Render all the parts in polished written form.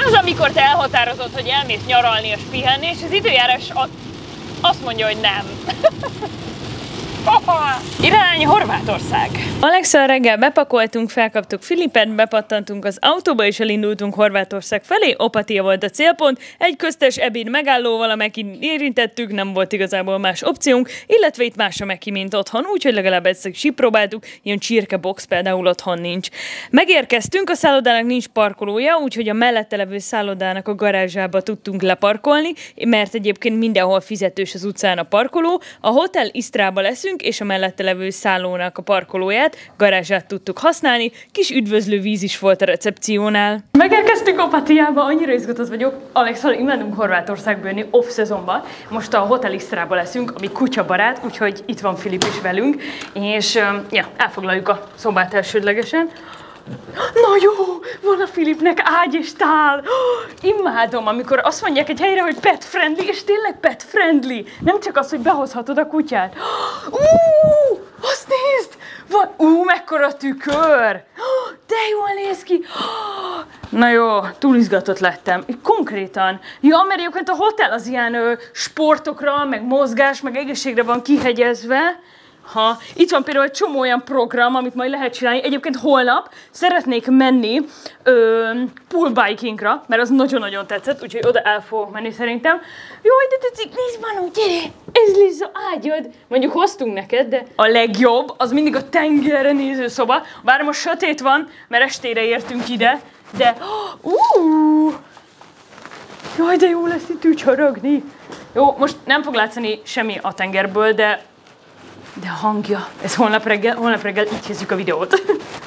az, amikor te elhatározod, hogy elmész nyaralni és pihenni, és az időjárás azt mondja, hogy nem. Irány Horvátország! Alexa reggel bepakoltunk, felkaptuk Filipet, bepattantunk az autóba és elindultunk Horvátország felé. Opatija volt a célpont, egy köztes ebéd megállóval, amelyen érintettük, nem volt igazából más opciónk, illetve itt más a meki, mint otthon, úgyhogy legalább egyszer is próbáltuk, ilyen csirkebox például otthon nincs. Megérkeztünk, a szállodának nincs parkolója, úgyhogy a mellette levő szállodának a garázsába tudtunk leparkolni, mert egyébként mindenhol fizetős az utcán a parkoló. A Hotel Istrába leszünk, és a mellette levő szállónak a parkolóját, garázsát tudtuk használni, kis üdvözlő víz is volt a recepciónál. Megérkeztünk Opatijába, annyira izgatott vagyok. Alexal imádunk Horvátországba jönni off-szezonban. Most a Hotel Istrába leszünk, ami kutyabarát, úgyhogy itt van Filip is velünk, és elfoglaljuk a szobát elsődlegesen. Na jó, van a Filipnek ágy és tál. Imádom, amikor azt mondják egy helyre, hogy pet friendly, és tényleg pet friendly. Nem csak az, hogy behozhatod a kutyát. Azt nézd! Van, mekkora tükör! De jól néz ki! Na jó, túl izgatott lettem. Konkrétan. Ja, mert egyébként a hotel az ilyen sportokra, meg mozgás, meg egészségre van kihegyezve. Itt van például egy csomó olyan program, amit majd lehet csinálni. Egyébként holnap szeretnék menni poolbikingra, mert az nagyon-nagyon tetszett, úgyhogy oda el fogok menni szerintem. Jó, de tetszik, nézd Manu, gyere! Ez lesz az ágyad! Mondjuk hoztunk neked, de a legjobb az mindig a tengerre néző szoba. Bár most sötét van, mert estére értünk ide, de jaj, de jó lesz itt ücsörögni. Jó, most nem fog látszani semmi a tengerből, de a hangja, ez holnap reggel így kezdjük a videót.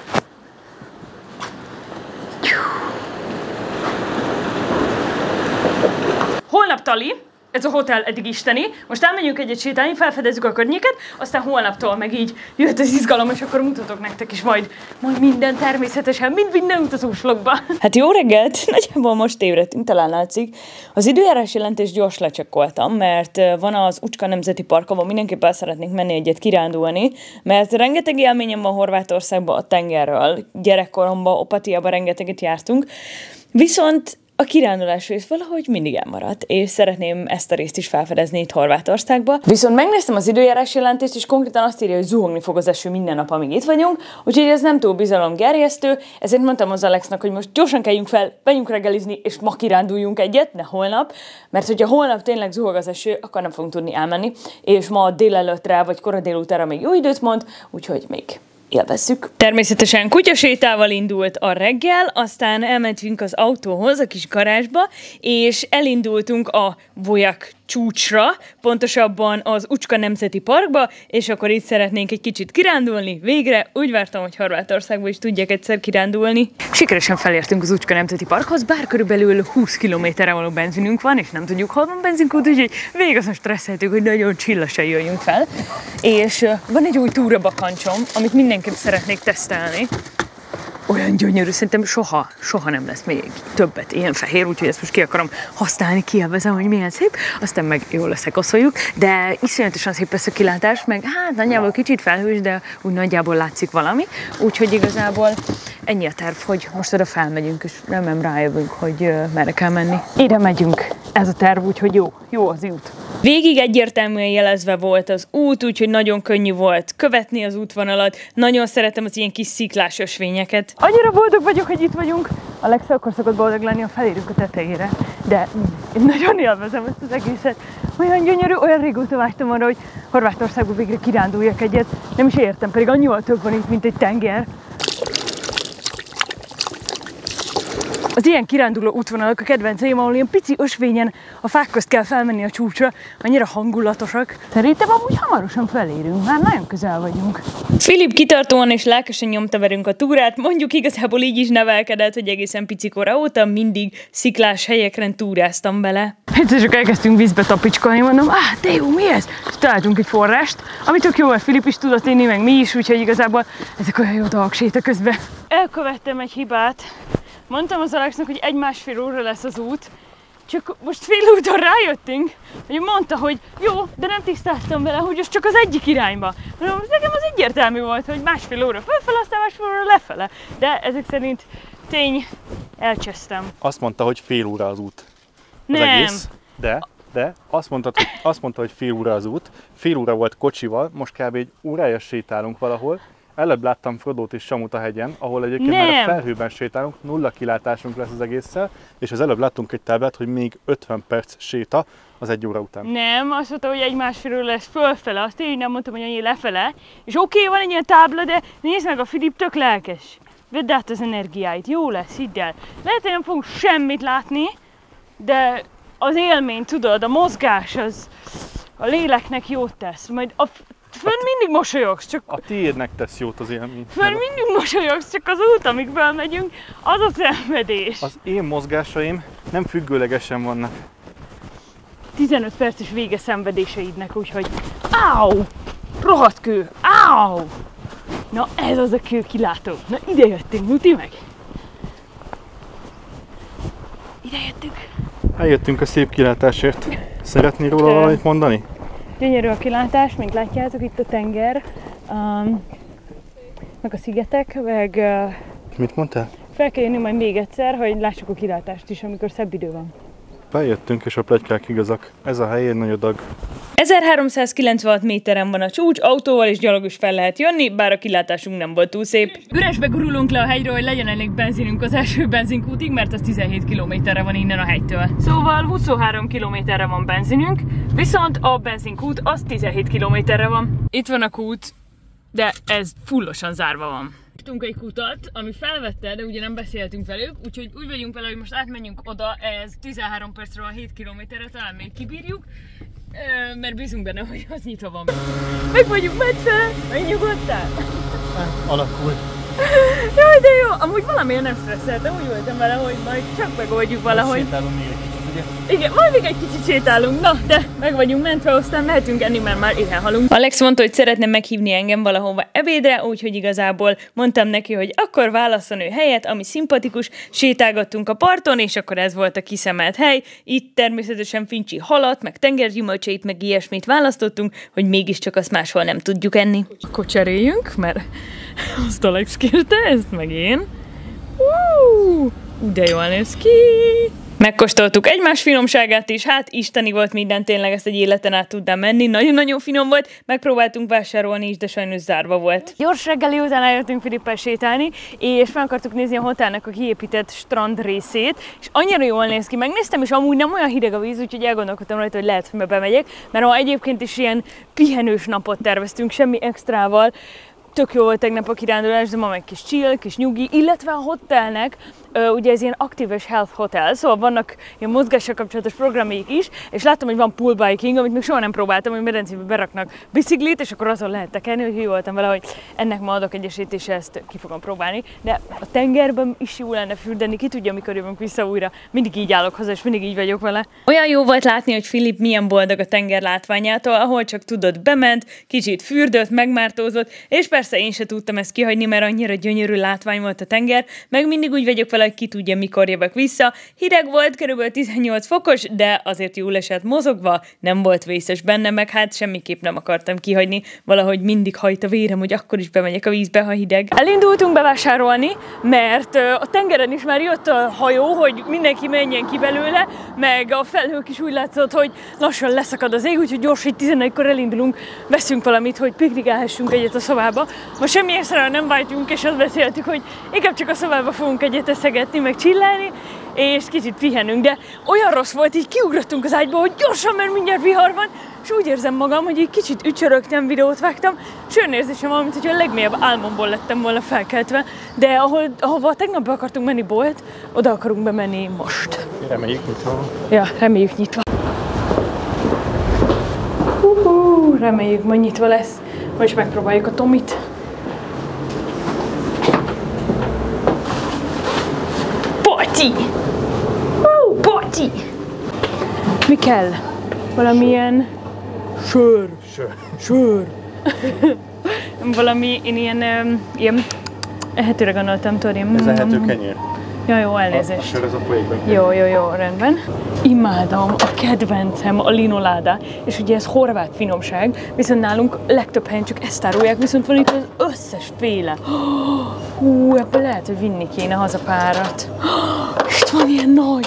Holnap tali, ez a hotel eddig isteni, most elmegyünk egyet sétálni, felfedezzük a környéket, aztán holnaptól meg így jöhet az izgalom, és akkor mutatok nektek is majd minden természetesen, minden utazós vlogba. Hát jó reggelt, nagyjából most ébredtünk, talán látszik. Az időjárás jelentést gyors lecsekkoltam, mert van az Ucska Nemzeti Park, ahol mindenképp el szeretnénk menni egyet kirándulni, mert rengeteg élményem van Horvátországban a tengerről, gyerekkoromban, Opatiában rengeteget jártunk, viszont a kirándulás rész valahogy mindig elmaradt, és szeretném ezt a részt is felfedezni itt Horvátországba. Viszont megnéztem az időjárás jelentést, és konkrétan azt írja, hogy zuhogni fog az eső minden nap, amíg itt vagyunk, úgyhogy ez nem túl bizalomgerjesztő, ezért mondtam az Alexnak, hogy most gyorsan keljünk fel, menjünk reggelizni, és ma kiránduljunk egyet, ne holnap, mert hogyha holnap tényleg zuhog az eső, akkor nem fogunk tudni elmenni, és ma délelőttre vagy kora délutánra még jó időt mond, úgyhogy még élvezzük. Természetesen kutyasétával indult a reggel, aztán elmentünk az autóhoz, a kis garázsba, és elindultunk a Vojak csúcsra, pontosabban az Ucska Nemzeti Parkba, és akkor itt szeretnénk egy kicsit kirándulni. Végre úgy vártam, hogy Horvátországba is tudjak egyszer kirándulni. Sikeresen felértünk az Ucska Nemzeti Parkhoz, bár körülbelül 20 kilométerre való benzinünk van, és nem tudjuk, hol van benzinkút, úgyhogy végig azon stresszeltük, hogy nagyon csillasan jöjjünk fel. És van egy új túrabakancsom, amit mindenképp szeretnék tesztelni. Olyan gyönyörű, szerintem soha nem lesz még többet ilyen fehér, úgyhogy ezt most ki akarom használni, kielvezem, hogy milyen szép, aztán meg jól leszekaszoljuk, de iszonyatosan szép lesz a kilátás, meg hát nagyjából kicsit felhős, de úgy nagyjából látszik valami, úgyhogy igazából ennyi a terv, hogy most oda felmegyünk, és remélem rájövünk, hogy merre kell menni. Ide megyünk, ez a terv, úgyhogy jó az út. Végig egyértelműen jelezve volt az út, úgyhogy nagyon könnyű volt követni az útvonalat. Nagyon szeretem az ilyen kis sziklás ösvényeket. Annyira boldog vagyok, hogy itt vagyunk. Alexa akkor szokott boldog lenni, ha felérünk a tetejére. De én nagyon élvezem ezt az egészet. Olyan gyönyörű, olyan régóta vágytam arra, hogy Horvátországba végre kiránduljak egyet. Nem is értem, pedig annyival több van itt, mint egy tenger. Az ilyen kiránduló útvonalak a kedvenceim, ahol ilyen pici ösvényen a fák közt kell felmenni a csúcsra, annyira hangulatosak. Szerintem amúgy hamarosan felérünk, már nagyon közel vagyunk. Filip kitartóan és lelkesen nyomta velünk a túrát, mondjuk igazából így is nevelkedett, hogy egészen picikora óta mindig sziklás helyekre túráztam bele. Egyszer csak elkezdtünk vízbe tapicskolni, mondom, de jó, mi ez? Találtunk egy forrást, amit tök jó, hogy Filip is tudott inni, meg mi is, úgyhogy igazából ezek olyan jó dolgok séta közben. Elkövettem egy hibát. Mondtam az Alexnak, hogy 1-1,5 óra lesz az út, csak most fél úton rájöttünk, hogy mondta, hogy jó, de nem tisztáztam vele, hogy az csak az egyik irányba. Mondom, nekem az egyértelmű volt, hogy 1,5 óra fölfele, aztán 1,5 óra lefele. De ezek szerint tény, elcsesztem. Azt mondta, hogy fél óra az út. Az Nem. egész. De azt mondta, hogy fél óra az út. Fél óra volt kocsival, most kb. Egy órája sétálunk valahol. Előbb láttam Frodót és Samut a hegyen, ahol egyébként már a felhőben sétálunk, nulla kilátásunk lesz az egésszel, és az előbb láttunk egy táblát, hogy még 50 perc séta az 1 óra után. Nem, azt mondta, hogy egy másfélről lesz fölfele, azt én nem mondtam, hogy annyi lefele. És oké, van egy ilyen tábla, de nézd meg, a Filip tök lelkes. Vedd át az energiáit, jó lesz, hidd el. Lehet, hogy nem fogunk semmit látni, de az élmény, tudod, a mozgás, az a léleknek jót tesz. Majd fönn mindig mosolyogsz, csak... A tiédnek tesz jót az élmény. Fönn mindig mosolyogsz, csak az út, amikből megyünk, az a szenvedés. Az én mozgásaim nem függőlegesen vannak. 15 perces vége szenvedéseidnek, úgyhogy... Áú! Rohadt kő! Áú! Na ez az a kő kilátó. Na ide jöttünk, muti meg! Ide jöttünk. Eljöttünk a szép kilátásért. Szeretnél róla valamit mondani? Gyönyörű a kilátás, mint látjátok, itt a tenger, meg a szigetek, meg... Mit mondtál? Fel kell jönni majd még egyszer, hogy lássuk a kilátást is, amikor szebb idő van. Bejöttünk, és a pletykák igazak. Ez a hely egy nagy adag. 1396 méteren van a csúcs, autóval és gyalog is fel lehet jönni, bár a kilátásunk nem volt túl szép. Üresbe gurulunk le a hegyről, hogy legyen elég benzinünk az első benzinkútig, mert az 17 kilométerre van innen a hegytől. Szóval 23 kilométerre van benzinünk, viszont a benzinkút az 17 kilométerre van. Itt van a kút, de ez fullosan zárva van. Tudtunk egy kutat, ami felvette, de ugye nem beszéltünk velük, úgyhogy úgy vagyunk vele, hogy most átmenjünk oda, ez 13 percre van 7 kilométerre, talán még kibírjuk, mert bízunk benne, hogy az nyitva van. Meg vagyunk mentve, megnyugodtál? Alakul. Jaj, de jó! Amúgy valamiért nem stresszeltem, úgy voltam vele, hogy majd csak megoldjuk valahogy. Sétálunk még egy kicsit, ugye? Igen, majd még egy kicsit sétálunk, na, de meg vagyunk mentve, aztán mehetünk enni, mert már éhen halunk. Alex mondta, hogy szeretne meghívni engem valahova ebédre, úgyhogy igazából mondtam neki, hogy akkor válasszon ő helyet, ami szimpatikus, sétálgattunk a parton, és akkor ez volt a kiszemelt hely. Itt természetesen fincsi halat, meg tengergyümölcseit, meg ilyesmit választottunk, hogy mégiscsak azt máshol nem tudjuk enni. Akkor cseréljünk, mert azt Alex kérte, ezt meg én. De jól néz ki! Megkóstoltuk egymás finomságát is, hát isteni volt minden, tényleg ezt egy életen át tudnám menni, nagyon-nagyon finom volt, megpróbáltunk vásárolni is, de sajnos zárva volt. Gyors reggeli után eljöttünk Filippel sétálni, és meg akartuk nézni a hotelnek a kiépített strand részét, és annyira jól néz ki, megnéztem, és amúgy nem olyan hideg a víz, úgyhogy elgondolkodtam rajta, hogy lehet, hogy bemegyek, mert ma egyébként is ilyen pihenős napot terveztünk, semmi extrával. Tök jó volt tegnap a kirándulás, de ma meg kis chill, kis nyugi, illetve a hotelnek, ugye ez ilyen active és health hotel, szóval vannak ilyen mozgással kapcsolatos programjaik is, és láttam, hogy van pool biking, amit még soha nem próbáltam, hogy medencébe beraknak biciklit, és akkor azon lehet tekerni, hogy hű voltam vele, hogy ennek ma adok egy esélyt, és ezt ki fogom próbálni. De a tengerben is jó lenne fürdeni, ki tudja, mikor jövünk vissza újra. Mindig így állok haza, és mindig így vagyok vele. Olyan jó volt látni, hogy Filip milyen boldog a tenger látványától, ahol csak tudod, bement, kicsit fürdött, megmártózott, és persze én se tudtam ezt kihagyni, mert annyira gyönyörű látvány volt a tenger, meg mindig úgy vagyok vele, hogy ki tudja, mikor jövök vissza. Hideg volt, körülbelül 18 fokos, de azért jól esett mozogva, nem volt vészes benne, meg hát semmiképp nem akartam kihagyni, valahogy mindig hajt a vérem, hogy akkor is bemegyek a vízbe, ha hideg. Elindultunk bevásárolni, mert a tengeren is már jött a hajó, hogy mindenki menjen ki belőle, meg a felhők is úgy látszott, hogy lassan leszakad az ég, úgyhogy gyors, hogy 11-kor elindulunk, veszünk valamit, hogy piknikálhassunk egyet a szobába. Most semmi észre nem vágyunk, és azt beszéltük, hogy inkább csak a szobába fogunk egyet eszegetni, meg csillálni, és kicsit pihenünk, de olyan rossz volt, így kiugrottunk az ágyba, hogy gyorsan, mert mindjárt vihar van, és úgy érzem magam, hogy így kicsit ücsörögtem, videót vágtam, és olyan érzésem van, mint hogy a legmélyebb álmomból lettem volna felkeltve, de ahova tegnap be akartunk menni bolt, oda akarunk bemenni most. Reméljük nyitva. Ja, reméljük nyitva. Reméljük, majd nyitva lesz. Most megpróbáljuk a Tomit. Party! Party! Mi kell? Valamilyen sör. Sör. Valami, én ilyen ehetőre gondoltam, tudod, ilyen... Ez ehető kenyér. Ja, jó, elnézést. Ez a folyékben. Jó, rendben. Imádom, a kedvencem a linoláda, és ugye ez horvát finomság, viszont nálunk legtöbb helyen csak ezt árulják, viszont van itt az összes féle. Hú, ebből lehet, hogy vinni kéne haza párat. Itt van ilyen nagy.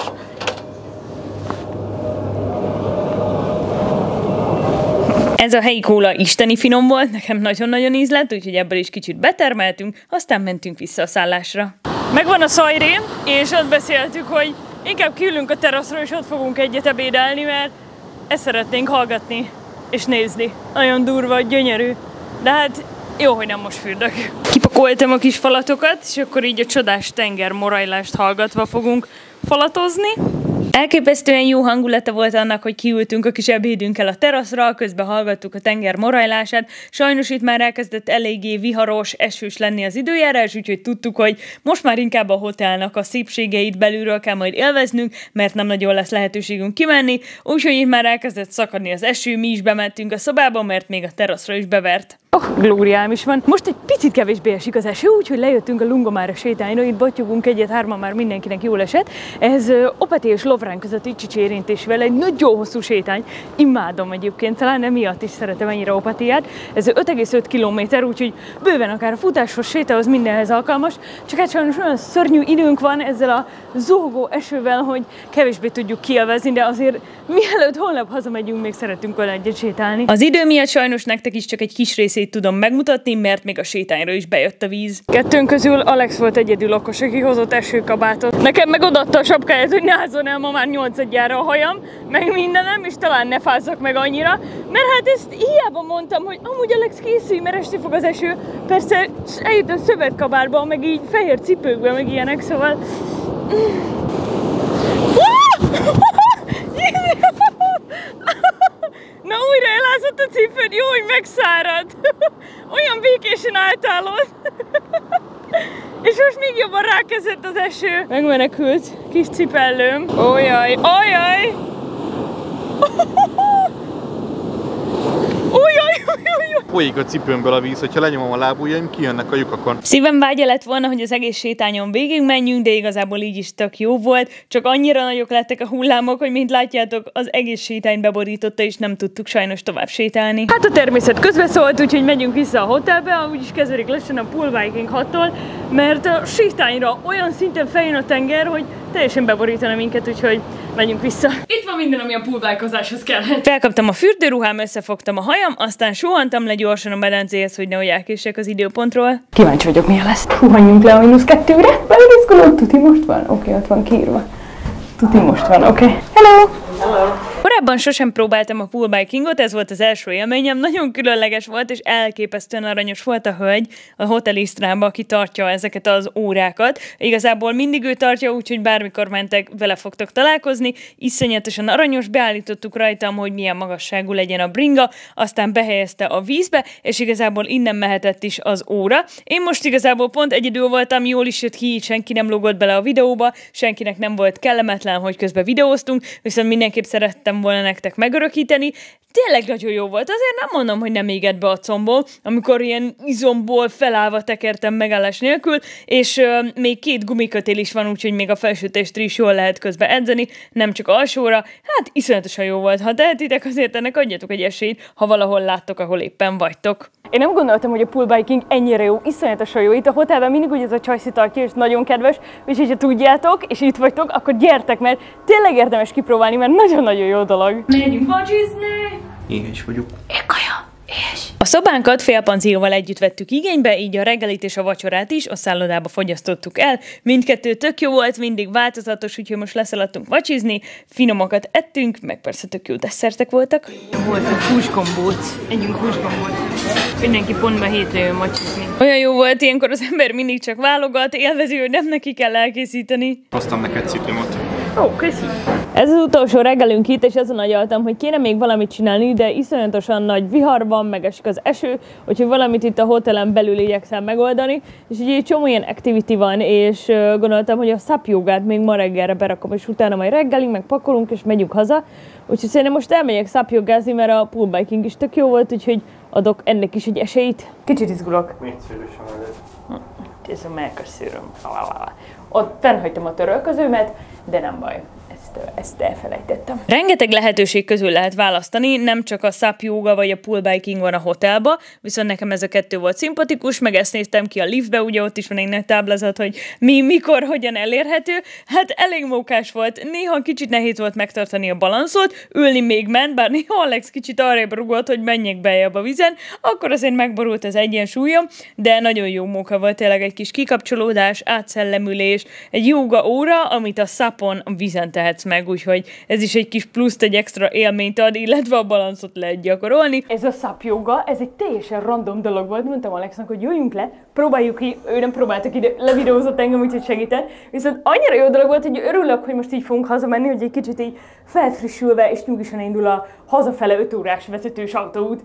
Ez a helyi kóla isteni finom volt, nekem nagyon-nagyon ízlett, úgyhogy ebből is kicsit betermeltünk, aztán mentünk vissza a szállásra. Megvan a szajré, és ott beszéltük, hogy inkább kiülünk a teraszra, és ott fogunk egyet ebédelni, mert ezt szeretnénk hallgatni és nézni. Nagyon durva, gyönyörű, de hát jó, hogy nem most fürdök. Kipakoltam a kis falatokat, és akkor így a csodás tenger morajlást hallgatva fogunk falatozni. Elképesztően jó hangulata volt annak, hogy kiültünk a kis ebédünkkel a teraszra, közben hallgattuk a tenger morajlását. Sajnos itt már elkezdett eléggé viharos, esős lenni az időjárás, úgyhogy tudtuk, hogy most már inkább a hotelnak a szépségeit belülről kell majd élveznünk, mert nem nagyon lesz lehetőségünk kimenni, úgyhogy itt már elkezdett szakadni az eső, mi is bementünk a szobába, mert még a teraszra is bevert. Glóriám is van. Most egy picit kevésbé esik az eső, úgyhogy lejöttünk a Lungomára sétálni, itt battyogunk egyet, hárman már mindenkinek jól esett. Ez Opati és Lovrán közötti Csicsi érintésével egy nagyon hosszú sétány. Imádom egyébként, talán emiatt is szeretem ennyire Opatiát. Ez 5,5 km, úgyhogy bőven akár a futáshoz, sétához, mindenhez alkalmas. Csak hát sajnos olyan szörnyű időnk van ezzel a zúgó esővel, hogy kevésbé tudjuk kielvezni, de azért mielőtt holnap hazamegyünk, még szeretünk vele egyet sétálni. Az idő miatt sajnos nektek is csak egy kis részét tudom megmutatni, mert még a sétányra is bejött a víz. Kettőnk közül Alex volt egyedül okos, aki hozott esőkabátot. Nekem meg odaadta a sapkáját, hogy ne ázzon el ma már 8-adjára a hajam, meg mindenem, és talán ne fázzak meg annyira, mert hát ezt hiába mondtam, hogy amúgy Alex készülj, mert esni fog az eső. Persze eljöttem szövetkabárba, meg így fehér cipőkbe, meg ilyenek, szóval... Na, újra elázott a cipőd, jó, hogy megszárad. Olyan békésen álltál ott. És most még jobban rákezdett az eső. Megmenekült kis cipellőm. Ójaj, ójaj! Folyik a cipőmből a víz, hogyha lenyomom a lábujjaim, kijönnek a lyukakon. Szívem vágya lett volna, hogy az egész sétányon végig menjünk, de igazából így is tök jó volt. Csak annyira nagyok lettek a hullámok, hogy mint látjátok, az egész sétányt beborította, és nem tudtuk sajnos tovább sétálni. Hát a természet közbeszólt, úgyhogy megyünk vissza a hotelbe, úgyis kezdődik lassan a poolbiking 6-tól, mert a sétányra olyan szinten feljön a tenger, hogy teljesen beborítana minket, úgyhogy menjünk vissza. Itt van minden, ami a poolbikozáshoz kellett. Felkaptam a fürdőruhám, összefogtam a hajam, aztán suhantam le gyorsan a medencéhez, hogy nehogy elkéssek az időpontról. Kíváncsi vagyok, milyen lesz. Suhanjunk le a -2-re. Belizgulok, tuti most van? Oké, ott van kiírva. Tuti most van, oké. Hello! Hello! Korábban sosem próbáltam a poolbikingot, ez volt az első élményem, nagyon különleges volt, és elképesztően aranyos volt a hölgy a hotelisztrába, aki tartja ezeket az órákat. Igazából mindig ő tartja, úgyhogy bármikor mentek, vele fogtok találkozni. Iszonyatosan aranyos, beállítottuk rajtam, hogy milyen magasságú legyen a bringa, aztán behelyezte a vízbe, és igazából innen mehetett is az óra. Én most igazából pont egyedül voltam, jól is jött ki, senki nem lógott bele a videóba, senkinek nem volt kellemetlen, hogy közben videóztunk, viszont mindenképp szerettem volna nektek megörökíteni. Tényleg nagyon jó volt, azért nem mondom, hogy nem égett be a combból, amikor ilyen izomból felállva tekertem megállás nélkül, és még 2 gumikötél is van, úgyhogy még a felsőtestre is jól lehet közben edzeni, nem csak alsóra. Hát iszonyatosan jó volt, ha tehetitek, azért ennek adjatok egy esélyt, ha valahol láttok, ahol éppen vagytok. Én nem gondoltam, hogy a poolbiking ennyire jó, iszonyatosan jó. Itt a hotelben mindig úgy ez a csajszi tartja, és nagyon kedves, úgyhogy ha tudjátok, és itt vagytok, akkor gyertek, mert tényleg érdemes kipróbálni, mert nagyon-nagyon jó dolog. Megyünk vacsizni! Éhes vagyok. Ékaja! A szobánkat félpanzióval együtt vettük igénybe, így a reggelit és a vacsorát is a szállodába fogyasztottuk el. Mindkettő tök jó volt, mindig változatos, úgyhogy most leszaladtunk vacsizni, finomakat ettünk, meg persze tök jó desszertek voltak. Volt egy húsgombóc, együnk húsgombóc. Mindenki pontban hétre jön vacsizni. Olyan jó volt, ilyenkor az ember mindig csak válogat, élvezi, hogy nem neki kell elkészíteni. Hoztam neked citromot. Ó, köszi. Ez az utolsó reggelünk itt, és azon agyaltam, hogy kéne még valamit csinálni, de iszonyatosan nagy vihar van, meg esik az eső, úgyhogy valamit itt a hotelen belül igyekszem megoldani, és így egy csomó ilyen activity van, és gondoltam, hogy a SUP jogát még ma reggelre berakom, és utána majd reggelünk, meg pakolunk, és megyünk haza. Úgyhogy szerintem most elmegyek SUP jogázni, mert a poolbiking is tök jó volt, úgyhogy adok ennek is egy esélyt. Kicsit izgulok. Még szűrősen vagyok. Ez a megköszönöm. ott fennhagytam a törölközőmet, de nem baj. Ezt elfelejtettem. Rengeteg lehetőség közül lehet választani, nem csak a SUP yoga vagy a pool biking van a hotelba, viszont nekem ez a kettő volt szimpatikus, meg ezt néztem ki a liftbe, ugye ott is van egy nagy táblázat, hogy mikor, hogyan elérhető. Hát elég mókás volt, néha kicsit nehéz volt megtartani a balanszot, ülni még ment, bár néha Alex kicsit arrébb rugott, hogy menjek beljebb a vízen, akkor azért megborult az egyensúlyom, de nagyon jó móka volt, tényleg egy kis kikapcsolódás, átszellemülés, egy yoga óra, amit a SUP-on a vízen tehetsz meg, úgyhogy ez is egy kis pluszt, egy extra élményt ad, illetve a balanszot lehet gyakorolni. Ez a SUP yoga, ez egy teljesen random dolog volt, mondtam Alexnak, hogy jöjjünk le, próbáljuk ki, ő nem próbáltak ide, levideózott engem, úgyhogy segített, viszont annyira jó dolog volt, hogy örülök, hogy most így fogunk hazamenni, hogy egy kicsit így felfrissülve és nyugisan indul a hazafele 5 órás vezetős autóút.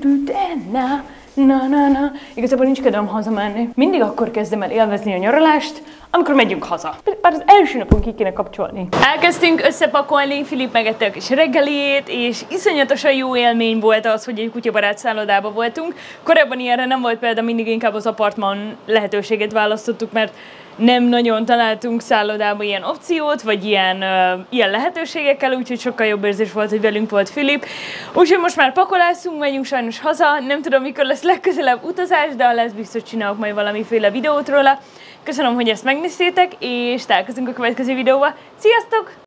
Igazából nincs kedvem hazamenni. Mindig akkor kezdem el élvezni a nyaralást, amikor megyünk haza. Bár az első napon ki kéne kapcsolni. Elkezdtünk összepakolni, Filip megette a kis reggelét, és iszonyatosan jó élmény volt az, hogy egy kutyabarát szállodában voltunk. Korábban ilyenre nem volt példa, mindig inkább az apartman lehetőséget választottuk, mert nem nagyon találtunk szállodában ilyen opciót, vagy ilyen lehetőségekkel, úgyhogy sokkal jobb érzés volt, hogy velünk volt Filip. Úgyhogy most már pakolászunk, megyünk sajnos haza, nem tudom mikor lesz legközelebb utazás, de lesz biztos csinálok majd valamiféle videót róla. Köszönöm, hogy ezt megnéztétek, és találkozunk a következő videóban. Sziasztok!